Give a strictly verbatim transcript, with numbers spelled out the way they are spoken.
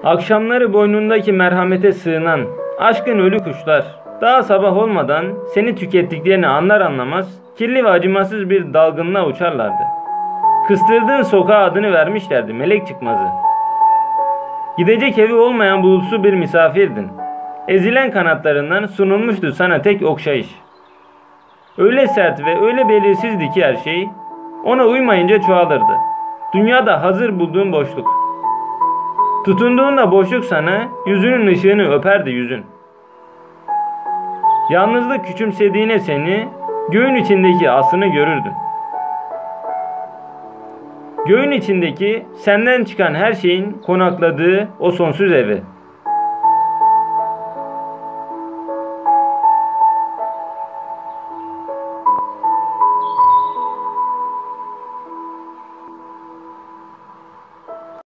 Akşamları boynundaki merhamete sığınan aşkın ölü kuşlar daha sabah olmadan seni tükettiklerini anlar anlamaz kirli ve acımasız bir dalgınlığa uçarlardı. Kıstırdığın sokağa adını vermişlerdi melek çıkmazı. Gidecek evi olmayan bulutsu bir misafirdin. Ezilen kanatlarından sunulmuştu sana tek okşayış. Öyle sert ve öyle belirsizdi ki her şey, ona uymayınca çoğalırdı. Dünyada hazır bulduğun boşluk. Tutunduğunda boşluk sana yüzünün ışığını öperdi yüzün. Yalnızlık küçümsediğine seni, göğün içindeki aslını görürdün. Göğün içindeki senden çıkan her şeyin konakladığı o sonsuz evi.